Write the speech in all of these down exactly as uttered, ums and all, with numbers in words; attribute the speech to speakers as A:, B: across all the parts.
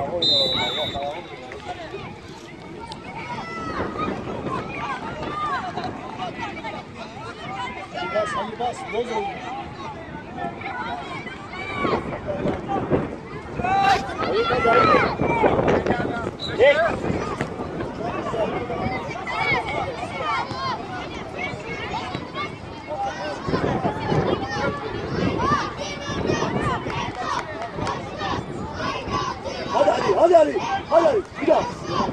A: Bas, hadi bas, boz oldu. Hayır, hadi, hadi. Çek. Hadi, hadi, hadi, hadi, hadi, hadi, bir daha.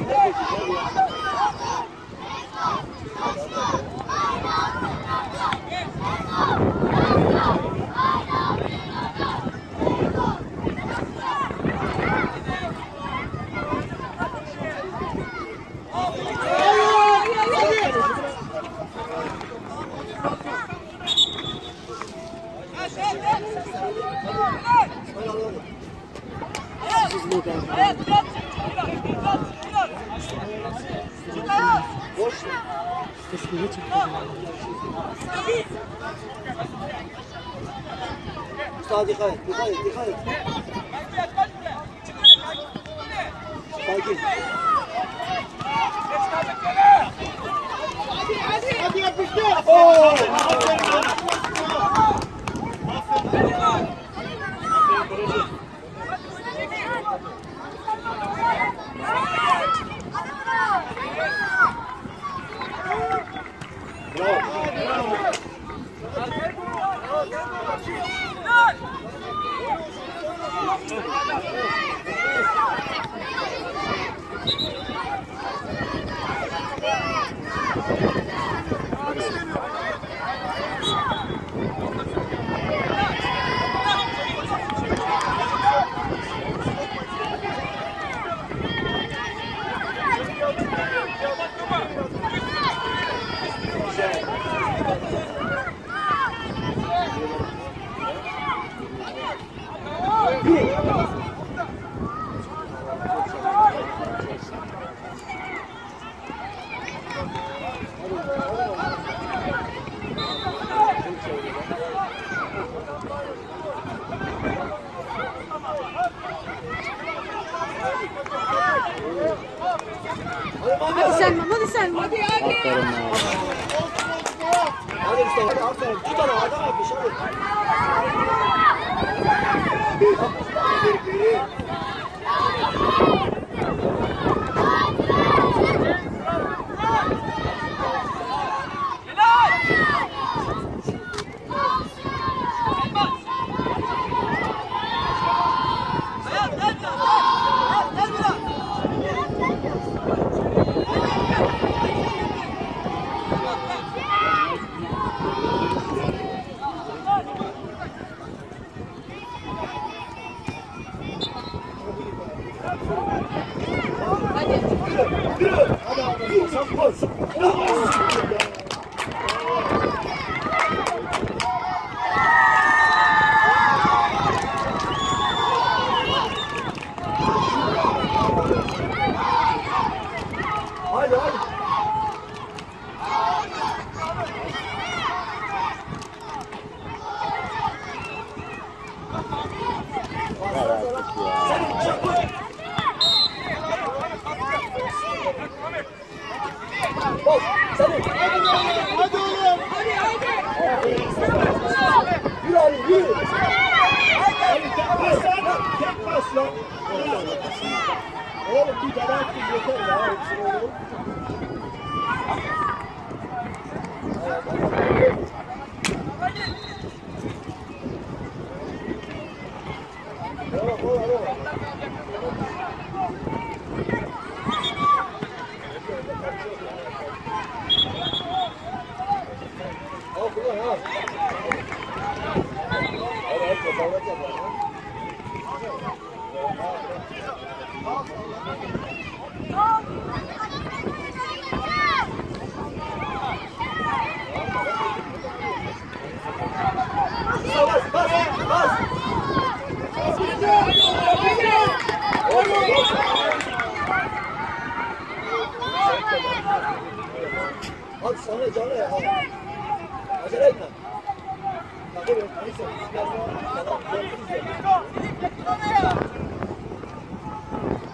A: Boş. Kesinlikle çıktı. Mustafa dikkat et, dikkat et, dikkat et. Sakin. Hadi yapıştır. Oo!
B: Hadi sen, hadi sen. Hadi hadi.
A: Hadi Mustafa, aferin. Bir tane adam yapmış, hadi. Oğlum bir tane attın yeter ya. Hadi sana canlı ya. Acele etme. Takıyorum. Neyse. Tamam.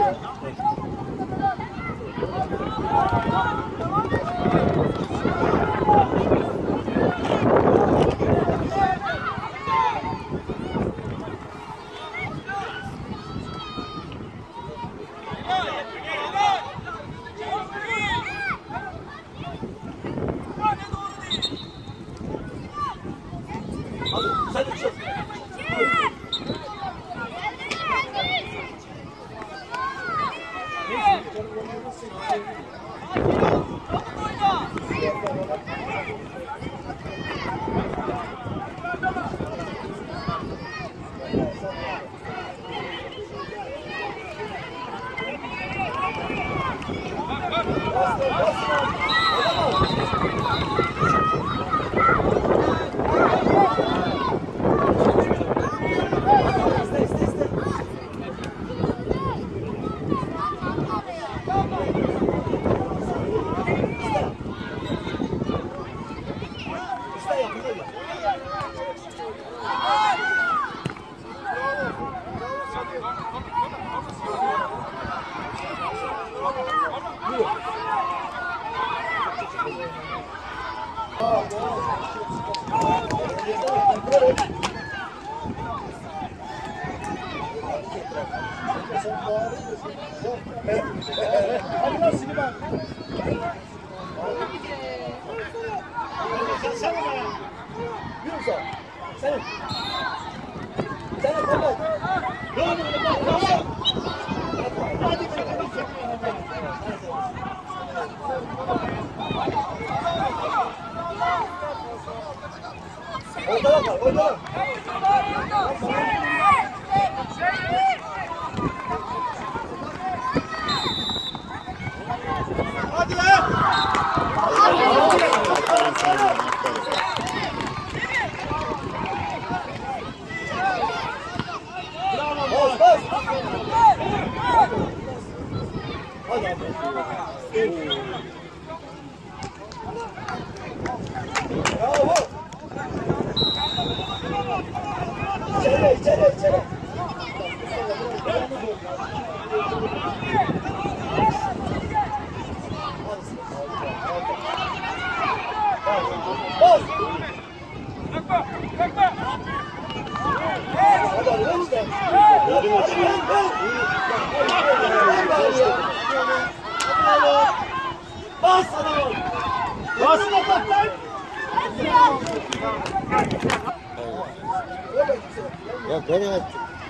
A: Ya ben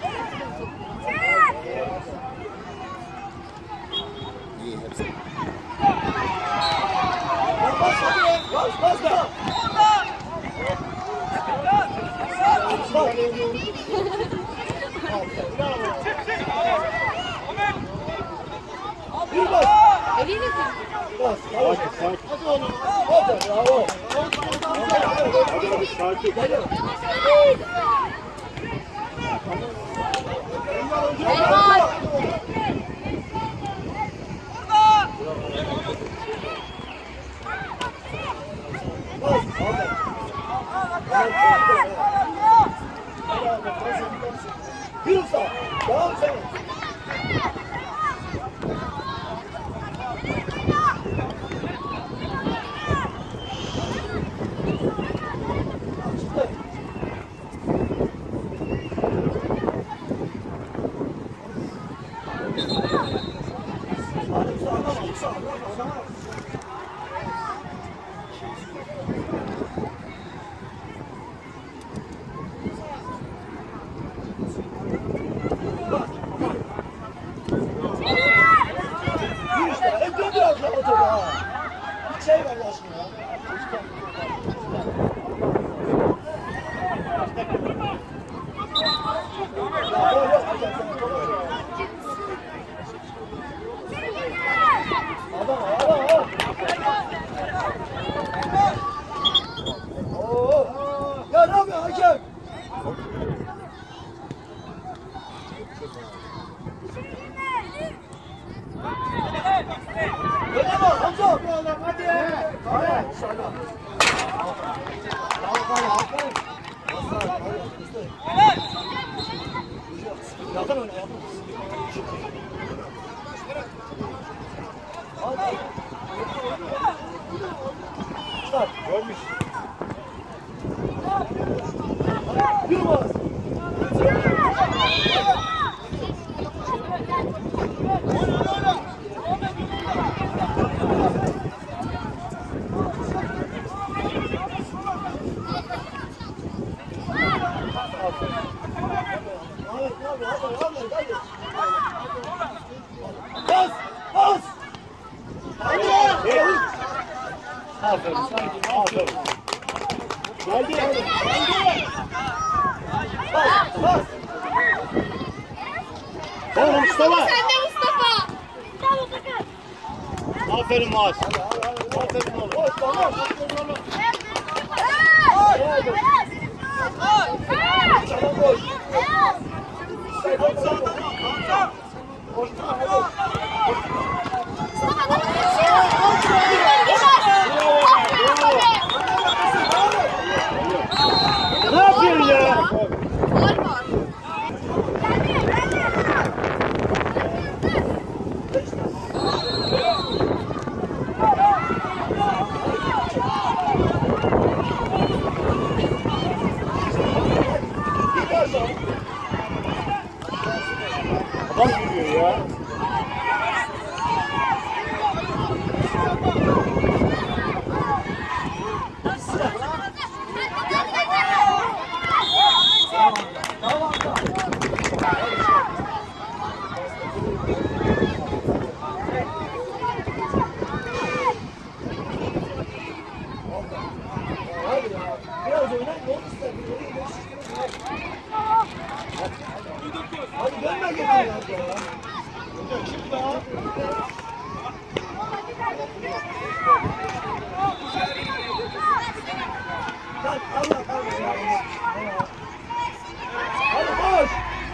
A: İyi hepsi. Bas bas bas da. Bir bas.
B: Eliyle tut.
A: Bas. Sakin sakin. Hadi oğlum. Hadi bravo. Hadi hadi sakin.
B: Eyvah.
A: Yürü sağ. Devam sen. Ya ne yapıyor hakem? Öyle mi? Hamza! Hadi! Hadi! Yakın öne yakın. Dönmüş. Yürü bas. Bas! Bas! Aferin, aferin. Geldi, geldi. Bas, bas. Tamam Mustafa.
B: Sen de Mustafa.
A: Aferin Maas. Aferin oğlum. Boş, tamam. Aferin oğlum. Tamam, boş. Ne yapıyorsun ya?
B: Gol var.
A: Adam yürüyor ya. Biraz oynar, ne oldu size? Hadi dönme getir ya. Hocam çık daha. Kalk Allah kahretsin. Hadi koş.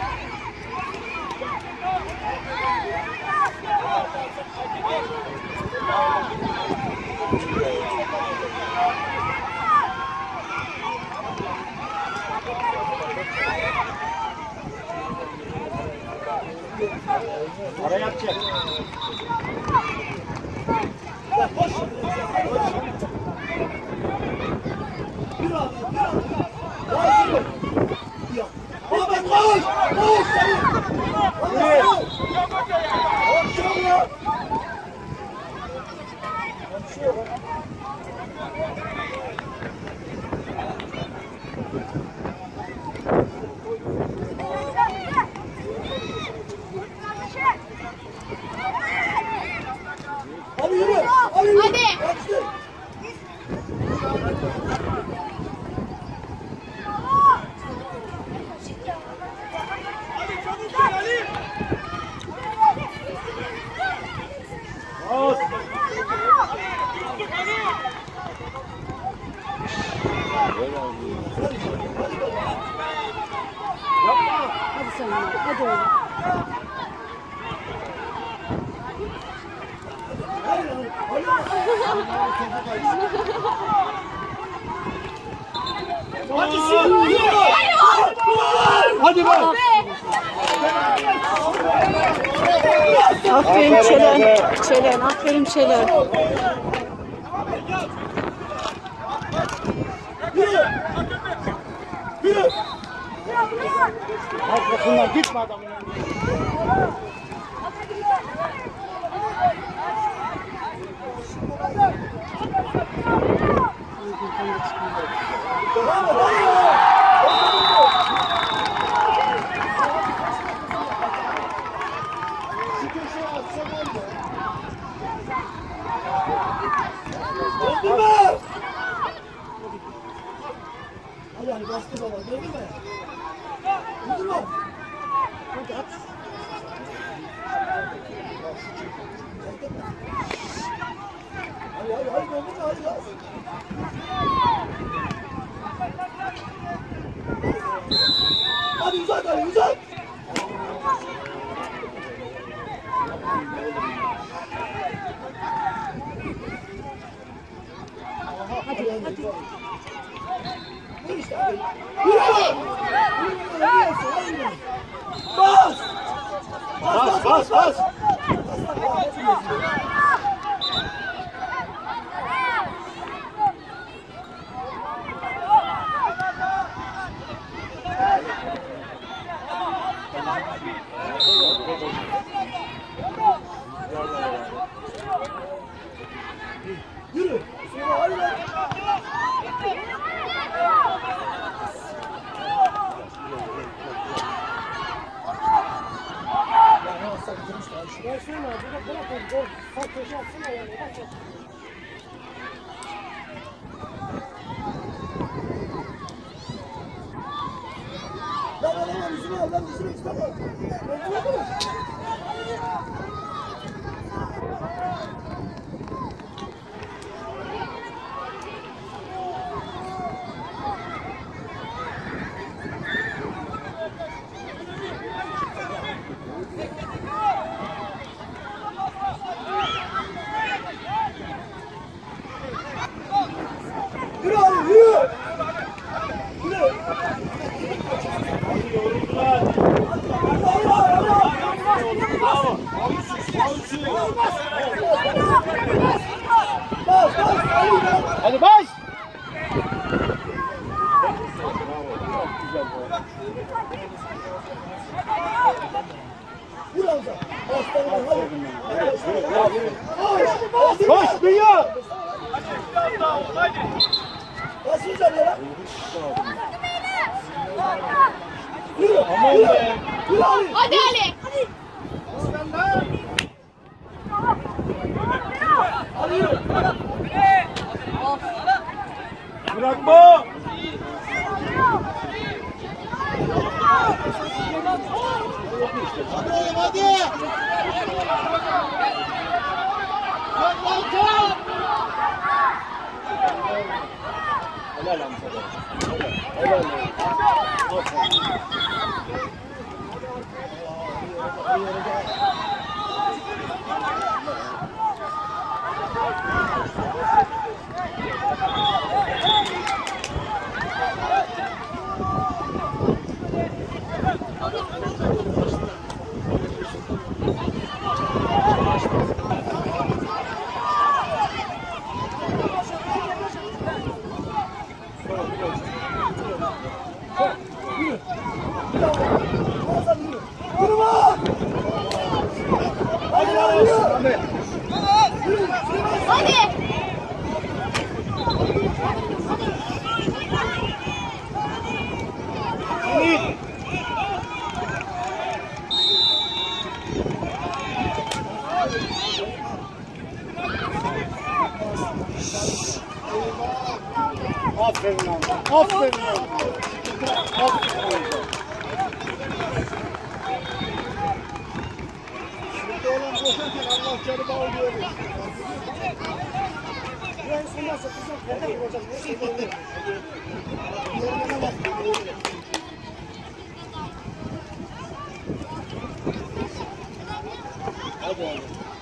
A: Ara yapacak. Ya koş. Koş. Yürü abi, yürü abi. Koş, yürü. Ya. Ahmet koş. Koş. Yürü. Koş ya. Koşuyor. Hadi yürü. Hadi yürü.
B: Hadi.
A: Kaçtı. Bas. Yapma.
B: Hadi sen ya. Hadi oğlum.
A: Hadi. Hadi şimdi. Hadi bak.
C: Aferin Çelen. Çelen, aferin Çelen.
A: Yürü. Yürü. Arkasından gitme adamın. Döndürme! Hadi hadi bastı baba, döndürme! Döndürme! Hadi at! Hadi hadi hadi döndürme hadi at! Hadi uzat hadi uzat! Hadi hadi. Yürü işte hadi. Yürü! Bas! Bas bas bas! Versene abi. Bırak bırak. Gol. Sağ köşe atsana yani. Bak. Lan lan lan yüzüme al lan yüzüme çıkar lan. Yürü abi yürü. Yürü. Hadi baş. Koş dünya. Basmayacağım ya. Yürü. Aman be. Yürü Ali.
B: Hadi Ali.
A: Hadi yürü. Bırakma. Hadi oğlum hadi. Bak lan top. Helal lan sana. Helal.
B: Hadi.
A: Aferin lan. Aferin lan. Aferin. Şimdi olan koşarken Allah canı bağlıyor. Ben sonra satacağım. Neden hocam? Ne şey oldu? Yerine bak. Hadi oğlum.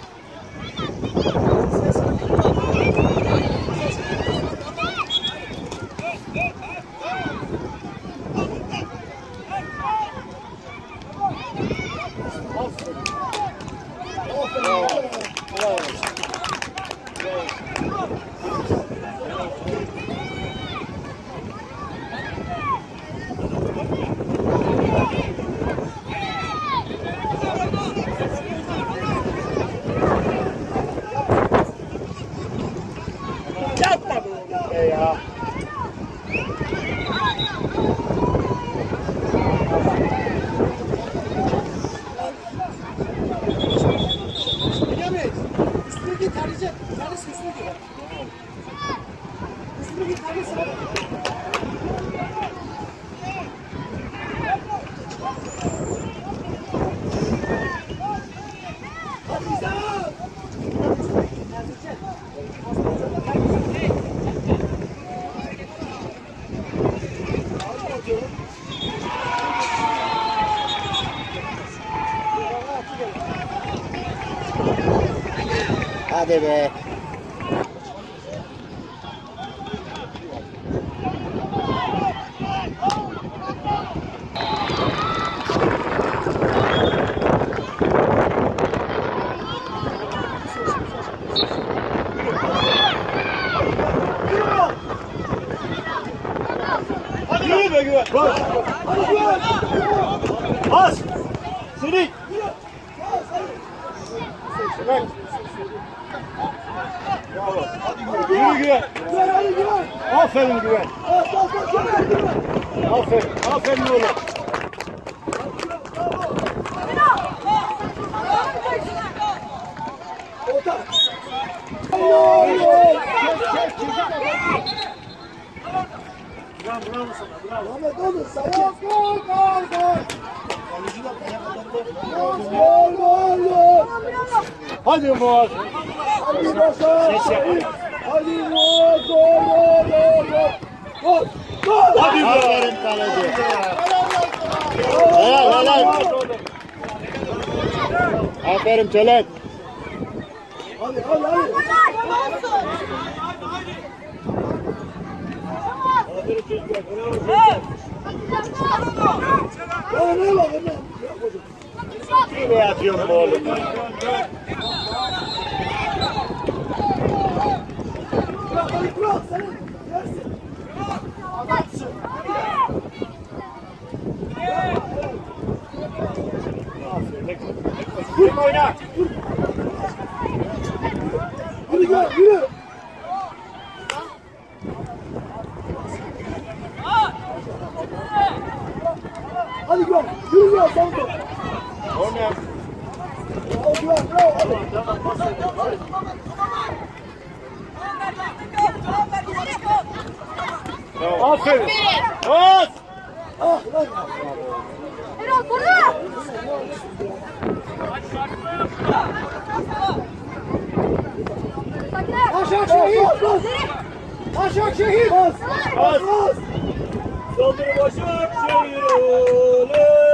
A: Yapma bu ya. Üstüne git tanıcı. Tanısı üstüne git. Üstüne git tanısı. Hadi İsa. Hadi be. Hadi yürü be güven. Bas. Hadi güven. Bas. Sinik. Bak. Bravo. Hadi yürü. Yürü güven. Güven hadi güven. Aferin güven. Bas bas bas güven. Aferin. Aferin oğlum. Gol gol gol. Hadi Muaz. Hadi Başar. Hadi Muaz. Gol gol gol gol. Gol. Gol. Hadi Muaz.
D: Aferin kaleci. Helal helal. Aferin Çelenk.
A: Hadi hadi hadi. Ya ne var ne?
D: Nereye atıyorsun bu oğlum?
A: Hadi bırak sen. Yersin. Adamsın.
D: Kim oyna?
A: Yürü gel yürü. Hadi gel. Yürü gel sen de.
D: Oyna.
A: Bravo gel bravo.
D: Aferin. Bas.
A: Ah lan.
B: Erol burada.
A: Aşağı şehit. Aşağı şehit. Bas. Bas. Bas.
D: Saldırı başı çevirelim.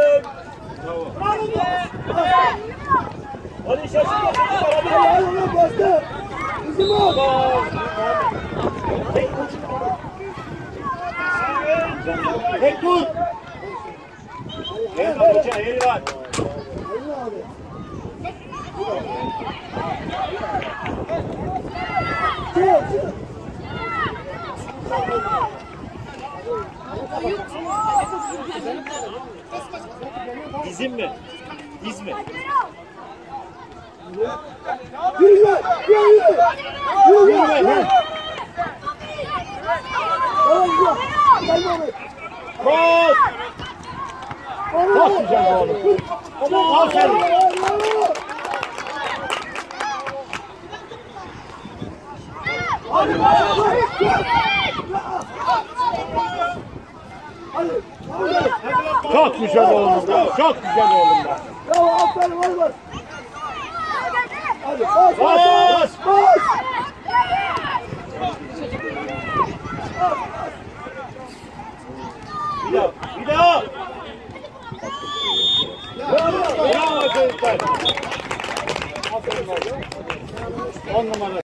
D: Hadi şaşır bakalım.
A: Hadi hadi lan bastı. Bizim ol.
D: Tek dur. Gel hoca, yeri var.
A: Hayır abi. Çık çık.
D: Dizin mi? Diz mi?
A: Yürü gel. Yürü yürü. Yürü
D: Yürü
A: gel.
D: be.
A: Yürü. Tamam gel. Gel Mehmet.
D: Bas.
A: Çok
D: güzel oğlum. Aferin.
A: Hadi hadi. Hadi. Hadi.
D: Çok güzel oğlum. Çok güzel oğlum.
A: Bravo aferin var var. Hadi bas bas
D: Bas.
A: bas.
D: Bir daha. Bir daha. Bravo çocuklar. Aferin. On numara.